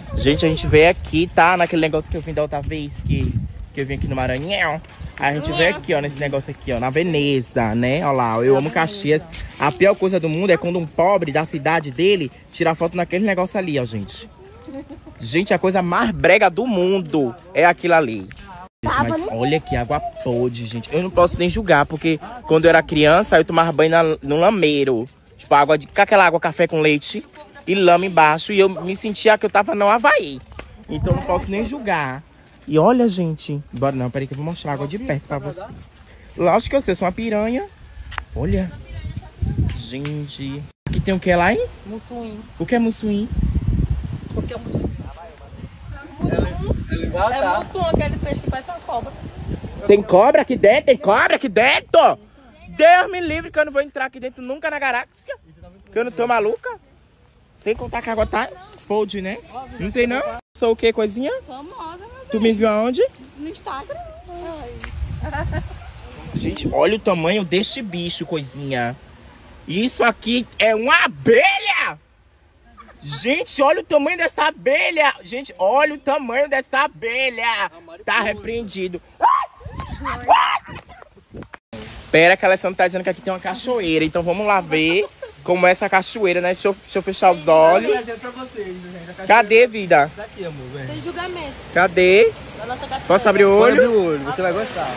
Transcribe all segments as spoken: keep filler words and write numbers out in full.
Gente, a gente veio aqui, tá? Naquele negócio que eu vim da outra vez, que, que eu vim aqui no Maranhão. A gente veio aqui, ó, nesse negócio aqui, ó, na Veneza, né? Olha lá, eu amo Caxias. A pior coisa do mundo é quando um pobre da cidade dele tira foto naquele negócio ali, ó, gente. Gente, a coisa mais brega do mundo é aquilo ali. Gente, mas olha que água podre, gente. Eu não posso nem julgar, porque quando eu era criança, eu tomava banho na, no lameiro. Tipo, água de, com aquela água café com leite e lama embaixo. E eu me sentia que eu tava no Havaí. Então não posso nem julgar. E olha, gente. Bora não, peraí que eu vou mostrar a água de perto pra você. Lógico que eu sei, sou uma piranha. Olha. Gente. Aqui tem o que lá, hein? Mussuim. O que é mussuim? O que é mussuim? É mussum, aquele peixe que parece uma cobra. Tem cobra aqui dentro? Tem cobra aqui dentro? Deus me livre que eu não vou entrar aqui dentro nunca na galáxia. Que eu não tô maluca. Sem contar que a água tá podre, né? Não tem não? Sou o que, coisinha? Famosa, meu Deus. Tu me viu aonde? No Instagram. Gente, olha o tamanho deste bicho, coisinha. Isso aqui é uma abelha! Gente, olha o tamanho dessa abelha! Gente, olha o tamanho dessa abelha! Tá repreendido. Pera que a Alessandra tá dizendo que aqui tem uma cachoeira. Então vamos lá ver como é essa cachoeira, né? Deixa eu, deixa eu fechar os olhos. Cadê, vida? Daqui, amor, vem. Sem julgamentos. Cadê? Da nossa cachoeira. Posso abrir o olho? Pode abrir o olho, você vai gostar.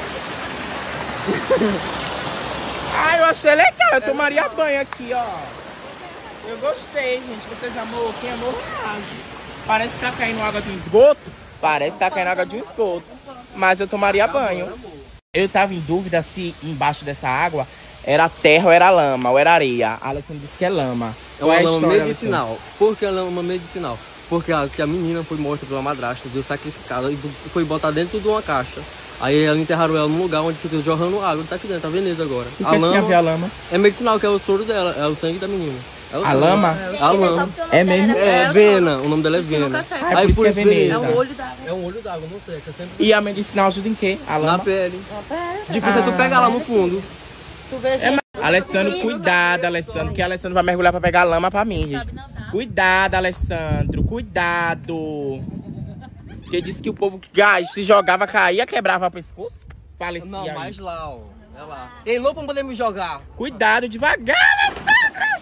Ai, eu achei legal. Eu tomaria banho aqui, ó. Eu gostei, gente. Vocês amou? Quem amou, reage. Parece que tá caindo água de um esgoto. Parece que tá caindo água de um esgoto. Mas eu tomaria banho. Eu tava em dúvida se embaixo dessa água era terra ou era lama, ou era areia. A Alessandra disse que é lama. É uma lama medicinal. Por que é lama medicinal? Porque acho que a menina foi morta pela madrasta, deu sacrificada e foi botada dentro de uma caixa. Aí ela enterraram ela num lugar onde fica jorrando água. Tá aqui dentro, tá Veneza agora. O que a lama, que a lama é medicinal, que é o soro dela, é o sangue da menina. É a lama? É, a lama. É mesmo? É, Vena, o nome dela é Vena. Aí por isso é Veneza. É um olho d'água. É um olho d'água, não sei. Que é sempre... E a medicinal ajuda em quê? A lama? Na pele. Na pele. Difícil é tu pegar lá no fundo. Tu vê, É, Alessandro, cuidado, Alessandro, que Alessandro vai mergulhar pra pegar lama pra mim, gente. Cuidado, Alessandro, cuidado. Porque disse que o povo gás, se jogava, caía, quebrava o pescoço. Falecia. Não, aí. mais lá, ó. É lá. Ei, louco pra poder me jogar. Cuidado, devagar, Alessandro.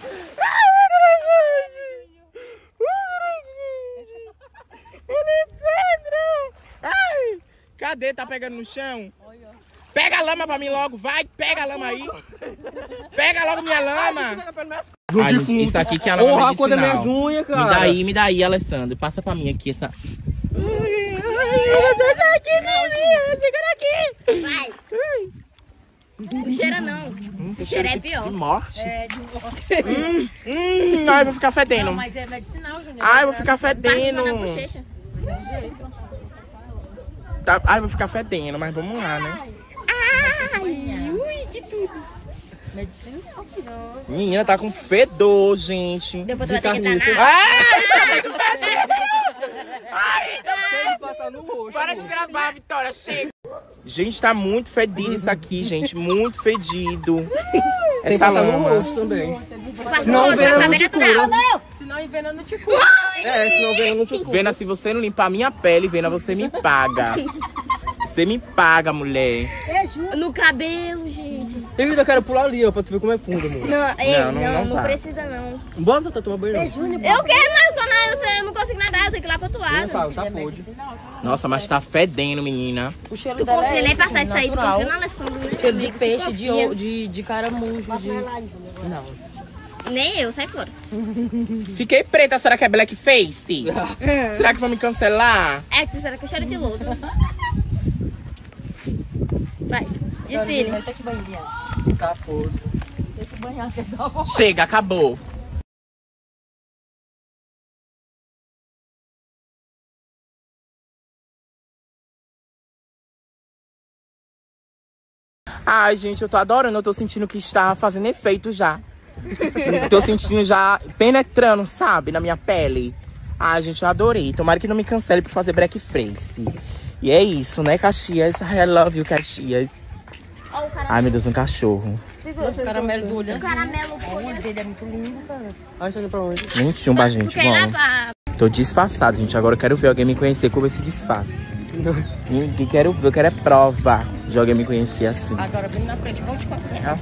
Alessandro! Ai! Cadê? Tá pegando no chão? Pega a lama pra mim logo, vai! Pega a lama aí! Pega logo minha lama! Ai, gente, isso aqui que é a lama medicinal. Quando é minhas unhas, cara. Me dá aí, me dá aí, Alessandro. Passa pra mim aqui essa... Você tá aqui, né? Segura aqui! Vai! Não cheira não. Hum, Se cheira é pior. De morte? É, de morte. Hum, hum, ai, vou ficar fedendo. Não, mas é medicinal, Júnior. Ai, vou ficar Passa fedendo. na bochecha. Tá, ai, vou ficar fedendo, mas vamos lá, né? Ai, ui, que tudo. Medicinal, filho. Menina, tá com fedor, gente. Depois tu vai ter que carniça. danar. Ai, tá muito fedendo. Ai, Tem que passar no rosto. para de gravar, Vitória, chega. Gente, tá muito fedido isso aqui, gente. Muito fedido. Tem que passar no rosto também. Passa Senão no rosto, vena vai não saber te natural. cura. Não, senão envenena te cura. É, senão vena não te cura. Vena, se você não limpar a minha pele, Vena, você me paga. Você me paga, mulher. No cabelo, gente. Ei, vida, eu quero pular ali, ó, pra tu ver como é fundo, amor. Não, ei, Não, não, não, não, não tá. precisa não. Bora tentar tomar banho, não. Eu quero, mas só não, eu não consigo nadar, eu tenho que ir lá pro outro Não lado. sabe, tá É podre. medicinal. Nossa, mas tá fedendo, menina. O cheiro Tu dela confia é nem esse, passar isso aí, tu natural. confia no Alessandro, né? Cheiro de amigo? Tu peixe, de, confia. o- de, de caramujo, de... Não. Nem eu, sai fora. Fiquei preta, será que é blackface? Será que vão me cancelar? É, que será que é cheiro de lodo? Vai, desfile. Vai ter que banhar. Tá podre. Tem que banhar, quer dar uma... Chega, acabou. Ai, gente, eu tô adorando. Eu tô sentindo que está fazendo efeito já. Tô sentindo já penetrando, sabe, na minha pele. Ai, gente, eu adorei. Tomara que não me cancele por fazer blackface. E é isso, né, Caxias? I love you, Caxias. Ó, o caramelo. Ai, meu Deus, um cachorro. O caramelo do olho. O caramelo O olho foi. dele é muito lindo, cara. Ai, tá indo pra onde? Nem chumba, Tu gente. quer ir lá Vamos. pra... Tô disfarçado, gente. Agora eu quero ver alguém me conhecer como esse disfarce. Eu quero ver, eu quero é prova de alguém me conhecer assim. Agora vem na frente, vou te contar.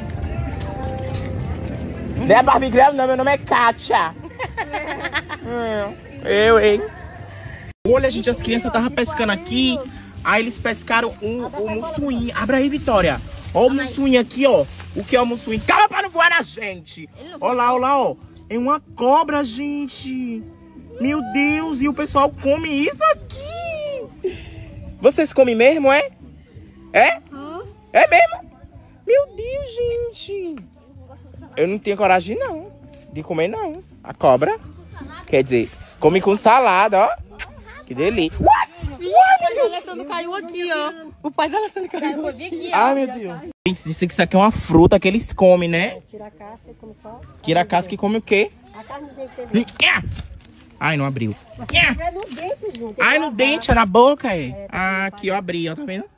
Não é Barbie Graham, não, meu nome é Kátia. Eu, hein? Olha, gente, as crianças estavam pescando aqui. Aí eles pescaram um, um mussuim. Abra aí, Vitória. Ó o mussuim aqui, ó. O que é o mussuim? Calma pra não voar na gente. Ó lá, ó lá, ó. É uma cobra, gente. Meu Deus, e o pessoal come isso aqui. Vocês comem mesmo, é? É? É mesmo? Meu Deus, gente. Eu não tenho coragem, não. De comer, não. A cobra. Quer dizer, come com salada, ó. Que delícia. O pai da Alessandro caiu aqui, ó. O pai da Alessandro caiu. Foi bem aqui, ó. Ai, meu Deus. Gente, disse que isso aqui é uma fruta que eles comem, né? Tira a casca e come só. Tira a casca e come o quê? A carnezinha que teve. Ai, não abriu. É no dente, junto. Ai, no dente, é na boca, é? Ah, aqui eu abri, ó, tá vendo?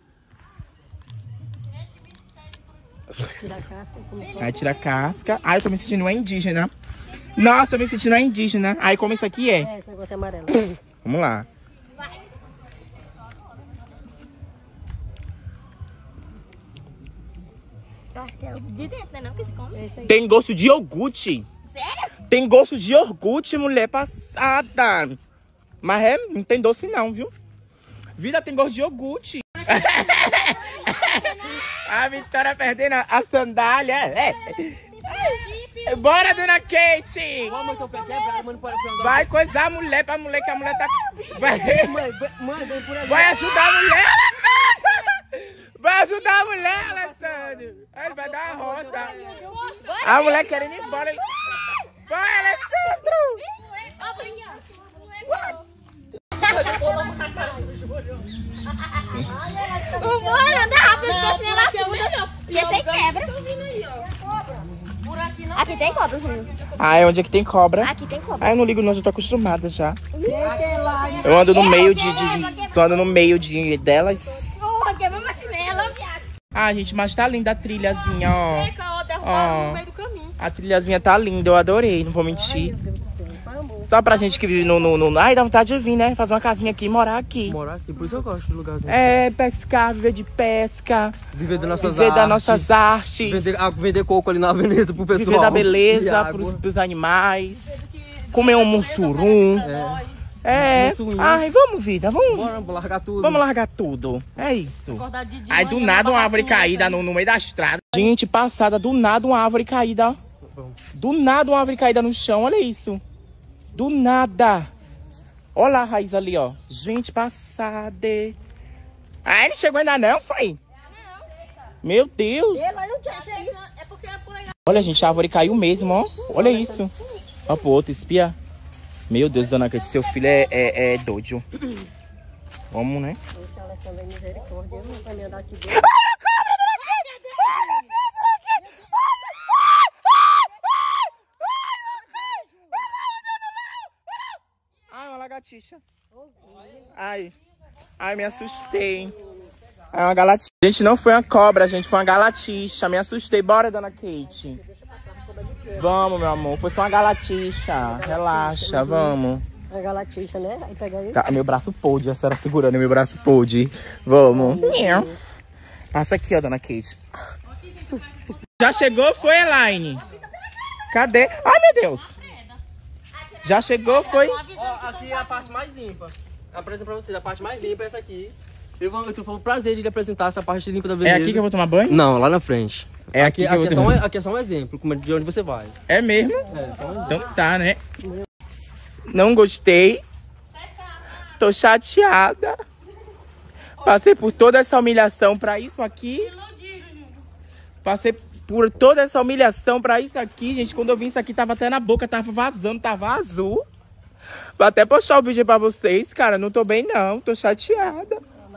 Tira a casca e come só. Aí tira a casca. Ai, eu tô me sentindo uma indígena. Nossa, eu me sentindo uma indígena. Aí, como isso aqui é? É, esse negócio é amarelo. Vamos lá. Eu acho que é o de dentro, né? Não que se come. É isso aí. Tem gosto de iogurte. Sério? Tem gosto de iogurte, mulher passada. Mas é, não tem doce não, viu? Vida tem gosto de iogurte. A Vitória perdendo a sandália. É. Bora, dona Kate. Vai coisar a mulher pra mulher, que a mulher tá... Vai, vai ajudar a mulher. Vai ajudar a mulher, Alessandro. Ele vai dar uma roça. A mulher querendo ir embora. Vai, Alessandro. Bora, anda rápido, as coxinhas lá acima. Porque você quebra. Aqui tem cobra, filho. Ah, é onde é que tem cobra? Aqui tem cobra. Ah, eu não ligo não, já tô acostumada já. Eu ando no meio de... de, de eu ando no meio de delas. Porra, quebrou uma chinela. Ah, gente, mas tá linda a trilhazinha, ó. Seca, ó, derrubaram no meio do caminho. A trilhazinha tá linda, eu adorei, não vou mentir. Só pra gente que vive no... no, no... Ai, dá vontade de vir, né? Fazer uma casinha aqui e morar aqui. Morar aqui, por isso eu gosto de lugarzinho. É, pescar, viver de pesca. Viver das nossas Viver artes. das nossas artes. Vender, ah, vender coco ali na Veneza pro pessoal. Viver da E beleza água. pros, pros animais. Comer um mussurum. É. Mussurum. Ai, vamos, vida, vamos. Bora largar tudo. Vamos largar tudo. É isso. Acordar de dia, Aí do manhã, nada uma pra árvore baixo, caída no, no meio da estrada. Gente, passada, do nada uma árvore caída. Do nada uma árvore caída no chão, olha isso. Do nada. Olha a raiz ali, ó. Gente, passada. Ah, ele chegou ainda não, foi? Meu Deus. Olha, gente, a árvore caiu mesmo, ó. Olha isso. Ó pro outro, espia. Meu Deus, dona Kate, seu filho é, é, é doido. Vamos, né? Esse Alessandro é misericórdia. Eu não vai me andar aqui dentro. Ai, uma lagartixa. Ai, ai, me assustei. É uma galatixa. Gente, não foi uma cobra, gente, foi uma galatixa. Me assustei. Bora, dona Kate. Vamos, meu amor. Foi só uma galatixa. Relaxa, vamos. É galatixa, né? Aí pega aí. Tá, meu braço pôde, a senhora segurando meu braço pôde. Vamos. Passa aqui, ó, dona Kate. Já chegou, foi, Elaine? Cadê? Ai, meu Deus. Já chegou, foi? Ó, aqui é a parte mais limpa. Apresento pra vocês, a parte mais limpa é essa aqui. Eu, vou, eu tô falando prazer de lhe apresentar essa parte limpa da É beleza. aqui que eu vou tomar banho? Não, lá na frente. É aqui, aqui, que eu aqui, vou é só tomar um, aqui é só um exemplo como é de onde você vai. É mesmo? É, só um Então tá, né? Não gostei. Tô chateada. Passei por toda essa humilhação pra isso aqui. Passei por toda essa humilhação pra isso aqui, gente. Quando eu vim, isso aqui tava até na boca, tava vazando, tava azul. Vou até postar o vídeo aí pra vocês, cara. Não tô bem, não. Tô chateada.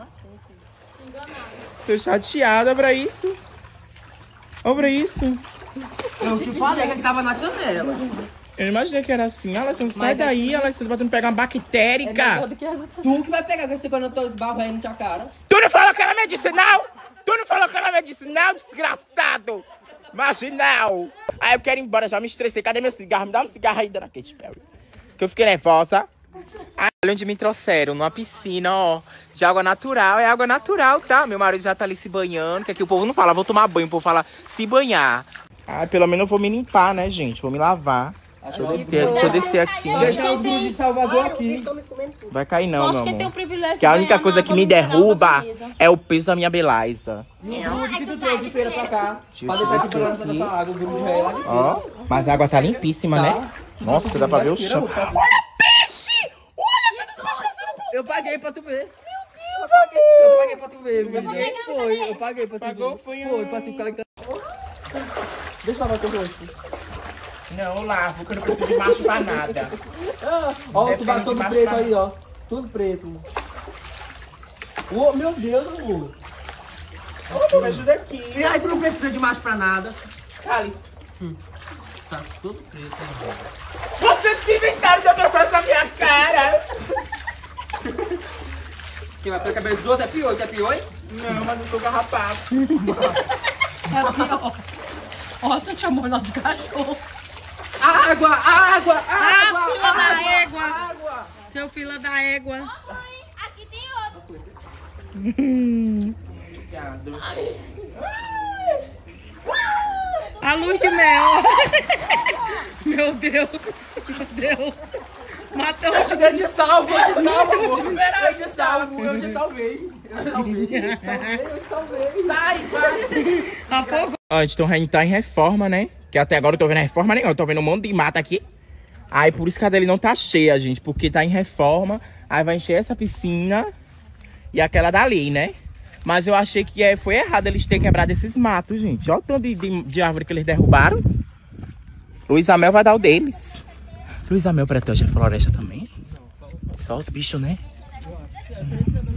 Tô chateada pra isso. Olha pra isso. Eu te falei que tava na canela. Eu imaginei que era assim. Alessandro, sai daí, Alessandro, pra tu não pegar uma bactérica. Tu que vai pegar com esse quando eu tô esbarro aí na tua cara. Tu não falou que era medicinal? Tu não falou que era medicinal, desgraçado? Marginal. Aí eu quero ir embora, já me estressei. Cadê meu cigarro? Me dá um cigarro aí, dona Katy Perry. que eu fiquei nervosa. Aí, olha onde me trouxeram, numa piscina, ó, de água natural. É água natural, tá? Meu marido já tá ali se banhando, que aqui o povo não fala, vou tomar banho, o povo fala se banhar. Ah, pelo menos eu vou me limpar, né, gente? Vou me lavar. Deixa eu descer, deixa eu descer aqui. Deixa os grupos de Salvador aqui. Vai cair não, Acho meu que amor. tem o privilégio Que a de única ganhar coisa na que me água mineral da derruba beleza. é o peso da minha beleza. E o grupo que tu trouxe de feira pra cá. Pra deixar aqui pra lançar dessa água. O grupo de réu lá de cima. Ó, mas a água tá limpíssima, né? Nossa, dá pra ver o chão. Eu paguei pra tu ver. Meu Deus, eu paguei pra tu ver. Foi, eu paguei pra tu ver. Pagou, foi, Foi, pra tu ficar ligado. Deixa eu lavar teu rosto. Não, eu lavo, que eu não preciso de macho pra nada. Ó, o Depende subaco de todo macho preto pra- aí, ó. Tudo preto. Ô, meu Deus, amor. Ô, me ajuda aqui. E aí tu não precisa de macho pra nada. Cali. Tá todo preto. Vocês que inventaram de eu passar essa minha cara. Quem vai pelo cabelo dos outros é pior, que é pior, hein? Não, mas eu sou garrapado. Ó, você chamou nós de cachorro. Água, água, Ah, água, fila da água, égua. água. Seu fila da égua. Mãe, aqui tem outro. A luz de mel. Meu Deus. Meu Deus. Matou o Eu te salvo, eu te salvo, amor. Eu te salvo, eu te salvei. Eu te salvei, eu te salvei, eu te salvei. Vai, vai. afogou. Ó, a gente tá- a gente tá em reforma, né? Que até agora eu tô vendo reforma nenhuma, eu tô vendo um monte de mata aqui. Aí por isso que a dele não tá cheia, gente, porque tá em reforma. Aí vai encher essa piscina e aquela dali, né? Mas eu achei que é, foi errado eles terem quebrado esses matos, gente. Olha o tanto de, de, de árvore que eles derrubaram. Luiz Amel vai dar o deles. Luiz Amel protege a floresta também. Só os bichos, né?